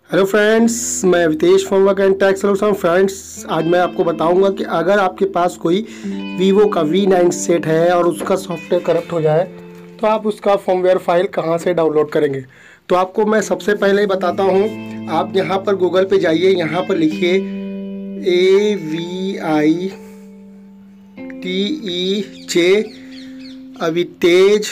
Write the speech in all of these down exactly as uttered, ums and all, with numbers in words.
Hello friends, मैं Vitesh from work and tax solution. Friends, आज मैं आपको बताऊंगा कि अगर आपके पास कोई वीवो का वी नाइन सेट है और उसका सॉफ्टवेयर करप्ट हो जाए तो आप उसका फर्मवेयर फाइल कहां से डाउनलोड करेंगे। तो आपको मैं सबसे पहले ही बताता हूं। आप यहां पर गूगल पे जाइए, यहां पर लिखिए A V I T E J Avitej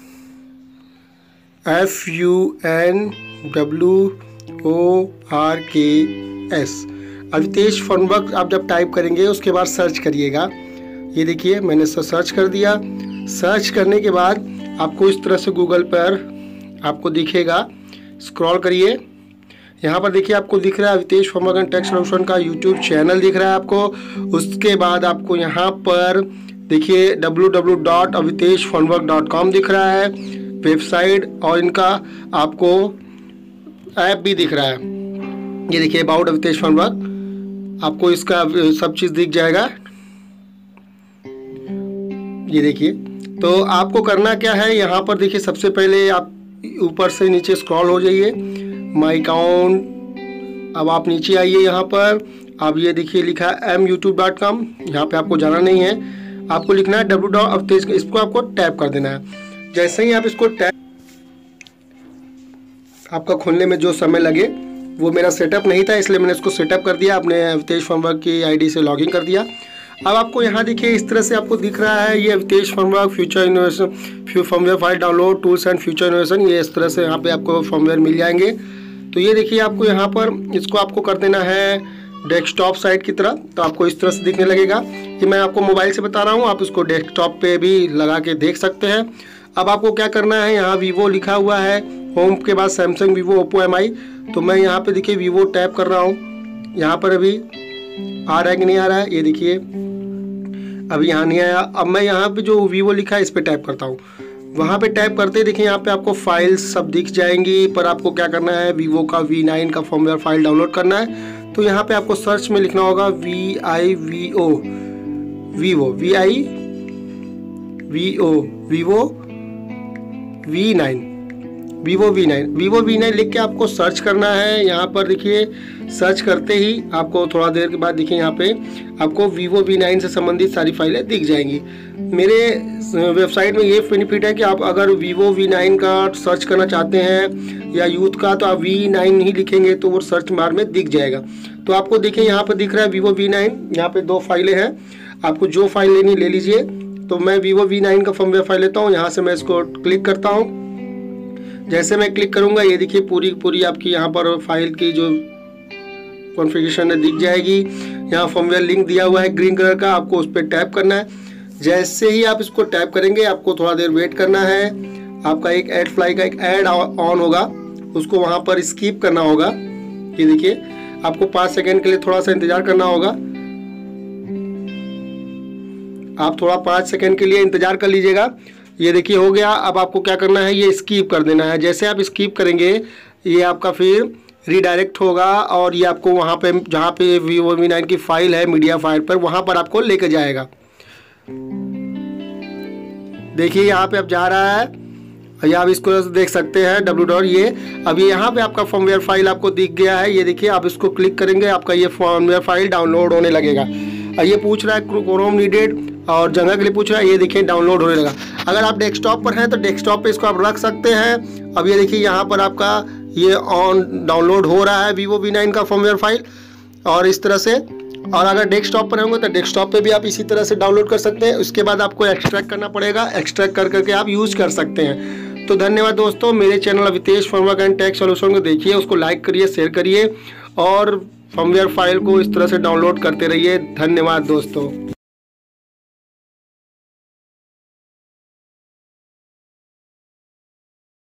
F U N W O R K S Avitesh Funwork आप जब टाइप करेंगे उसके बाद सर्च करिएगा। ये देखिए मैंने इसको सर्च कर दिया। सर्च करने के बाद आपको इस तरह से गूगल पर आपको दिखेगा। स्क्रॉल करिए, यहाँ पर देखिए आपको दिख रहा है Avitesh Funwork and tax solution का यूट्यूब चैनल दिख रहा है आपको। उसके बाद आपको यहाँ पर देखिए W W W dot Avitesh Funwork dot com दिख रहा है वेबसाइट, और इनका आपको ऐप भी दिख रहा है। ये देखिए अबाउट अवितेश फनवर्क, आपको इसका सब चीज़ दिख जाएगा। ये देखिए, तो आपको करना क्या है, यहाँ पर देखिए सबसे पहले आप ऊपर से नीचे स्क्रॉल हो जाइए, माई अकाउंट। अब आप नीचे आइए, यहाँ पर अब ये देखिए लिखा है एम यूट्यूब डॉट कॉम। यहाँ पर आपको जाना नहीं है, आपको लिखना है डब्ल्यू डॉट अवितेश, इसको आपको टैप कर देना है। जैसे ही आप इसको टैप, आपका खोलने में जो समय लगे, वो मेरा सेटअप नहीं था इसलिए मैंने इसको सेटअप कर दिया, अपने अवितेश फनवर्क की आईडी से लॉगिन कर दिया। अब आपको यहाँ देखिए इस तरह से आपको दिख रहा है ये Avitesh Funwork future innovation few firmware file download tools and future innovation. ये इस तरह से यहाँ पे आपको फर्मवेयर मिल जाएंगे। तो ये देखिए आपको यहाँ पर इसको आपको कर देना है डेस्कटॉप साइट की तरह, तो आपको इस तरह से दिखने लगेगा। कि मैं आपको मोबाइल से बता रहा हूँ, आप इसको डेस्कटॉप पे भी लगा के देख सकते हैं। अब आपको क्या करना है, यहाँ वीवो लिखा हुआ है, होम के बाद Samsung, Vivo, Oppo, M I. तो मैं यहाँ पे देखिए वीवो टैप कर रहा हूँ। यहाँ पर अभी आ रहा है कि नहीं आ रहा है, ये देखिए अभी यहाँ नहीं आया। अब मैं यहाँ पे जो वीवो लिखा है इस पर टैप करता हूँ। वहाँ पे टैप करते देखिए यहाँ पे आपको फाइल्स सब दिख जाएंगी, पर आपको क्या करना है, वीवो का वी नाइन का फर्मवेयर फाइल डाउनलोड करना है। तो यहाँ पे आपको सर्च में लिखना होगा V I V O Vivo V I V O Vivo V nine Vivo V nine Vivo V nine लिख के आपको सर्च करना है। यहाँ पर देखिए सर्च करते ही आपको थोड़ा देर के बाद देखिए यहाँ पे आपको वीवो वी नाइन से संबंधित सारी फाइलें दिख जाएंगी। मेरे वेबसाइट में ये बेनिफिट है कि आप अगर वीवो वी नाइन का सर्च करना चाहते हैं या यूथ का, तो आप वी नाइन ही लिखेंगे तो वो सर्च बार में दिख जाएगा। तो आपको देखिए यहाँ पर दिख रहा है वीवो वी नाइन। यहाँ पे दो फाइलें हैं, आपको जो फाइल लेनी ले लीजिए। तो मैं वीवो वी नाइन का फर्मवेयर फाइल लेता हूँ। यहाँ से मैं इसको क्लिक करता हूँ। जैसे मैं क्लिक करूंगा ये देखिए पूरी पूरी आपकी यहाँ पर फाइल की जो कॉन्फ़िगरेशन है दिख जाएगी। यहाँ फर्मवेयर लिंक दिया हुआ है ग्रीन कलर का, आपको उस पर टैप करना है। जैसे ही आप इसको टैप करेंगे आपको थोड़ा देर वेट करना है। आपका एक एड फ्लाई का एक ऐड ऑन होगा, उसको वहाँ पर स्किप करना होगा। ये देखिए आपको पाँच सेकेंड के लिए थोड़ा सा इंतजार करना होगा। आप थोड़ा पाँच सेकेंड के लिए इंतजार कर लीजिएगा। ये देखिए हो गया। अब आपको क्या करना है, ये स्किप कर देना है। जैसे आप स्किप करेंगे ये आपका फिर रीडायरेक्ट होगा और ये आपको वहाँ पे जहाँ पे वीवो वी नाइन की फाइल है मीडिया फाइल पर, वहाँ पर आपको लेके जाएगा। देखिए यहाँ पे अब जा रहा है, या आप इसको देख सकते हैं डब्ल्यू डॉट ये अभी यहाँ पे आपका फर्मवेयर फाइल आपको दिख गया है। ये देखिए आप इसको क्लिक करेंगे, आपका ये फर्मवेयर फाइल डाउनलोड होने लगेगा। ये पूछ रहा है क्रोम नीडेड और जगह के लिए पूछ रहा है, ये देखिए डाउनलोड होने लगा। अगर आप डेस्कटॉप पर हैं तो डेस्कटॉप पे इसको आप रख सकते हैं। अब ये देखिए यहाँ पर आपका ये ऑन डाउनलोड हो रहा है वीवो वी नाइन का फर्मवेयर फाइल, और इस तरह से। और अगर डेस्कटॉप पर होंगे तो डेस्कटॉप पे भी आप इसी तरह से डाउनलोड कर सकते हैं। उसके बाद आपको एक्सट्रैक्ट करना पड़ेगा, एक्सट्रैक्ट कर करके आप यूज़ कर सकते हैं। तो धन्यवाद दोस्तों, मेरे channel Avitesh Funwork and tax solution को देखिए, उसको लाइक करिए, शेयर करिए और फर्मवेयर फाइल को इस तरह से डाउनलोड करते रहिए। धन्यवाद दोस्तों।